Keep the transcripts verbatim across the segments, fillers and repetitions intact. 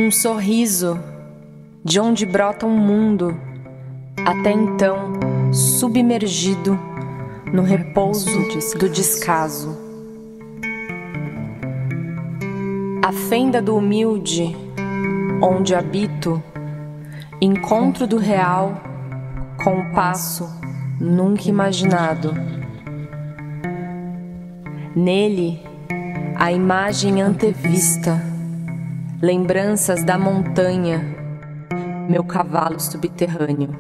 Um sorriso, de onde brota um mundo, até então submergido no repouso do descaso. A fenda do humilde, onde habito, encontro do real com o passo nunca imaginado. Nele, a imagem antevista, lembranças da montanha, meu cavalo subterrâneo.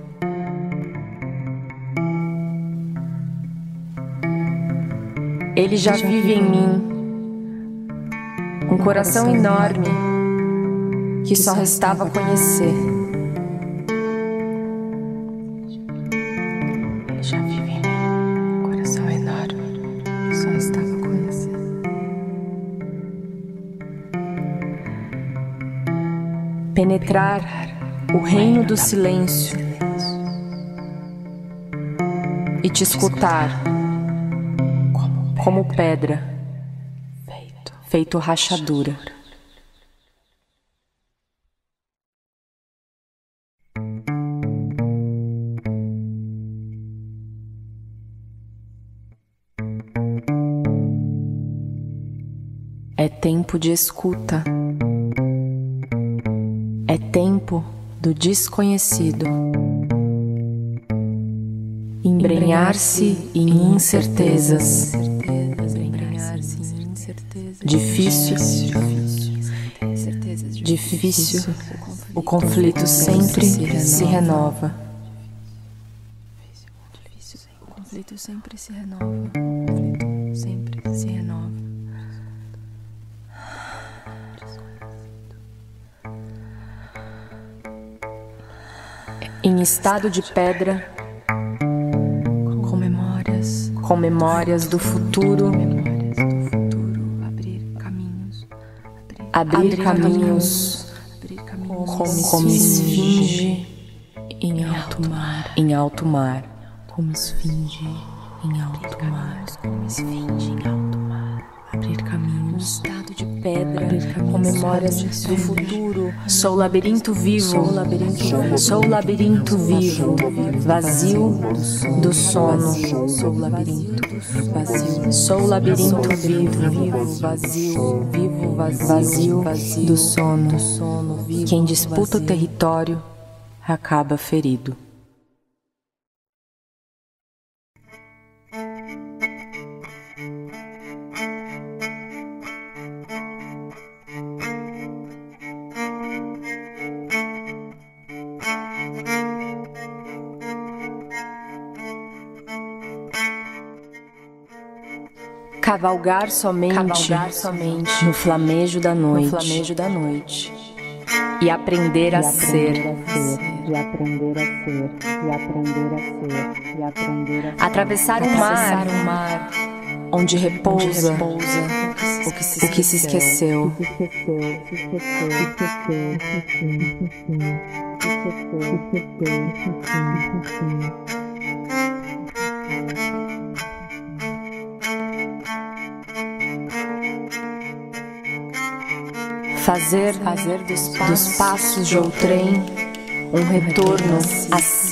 Ele já vive em mim, um coração enorme que só restava conhecer. Ele já vive em mim, um coração enorme que só restava conhecer. Penetrar o reino do silêncio e te escutar como pedra, feito rachadura. É tempo de escuta. É tempo do desconhecido. Embrenhar-se em incertezas. Difícil, difícil, o conflito sempre se renova. O conflito sempre se renova. O conflito sempre se renova. Em estado de pedra, com memórias, com memórias do futuro, abrir caminhos, abrir caminhos, como esfinge em alto mar, em alto mar, como esfinge em alto mar, como esfinge em alto mar, abrir caminhos, estado de pedra, com memórias do futuro. Sou labirinto vivo, sou labirinto, sou labirinto vivo, vazio do sono. Sou labirinto vazio, sou labirinto vivo, vazio, vivo, vazio, vazio do sono. Quem disputa o território acaba ferido. Cavalgar somente, Cavalgar somente no flamejo da noite, no flamejo da noite, e aprender a ser, e aprender a ser, e aprender a ser, e aprender a ser, atravessar um mar, um mar, onde repousa, o que se, o que se esqueceu, Fazer, fazer dos, passos, dos passos de outrem um retorno a si.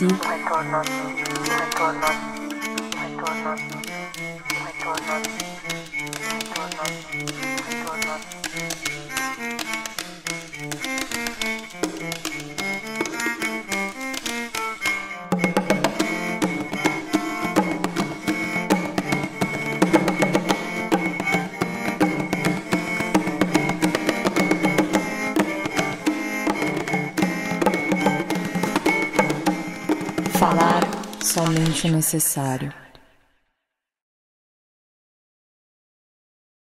Falar somente o necessário.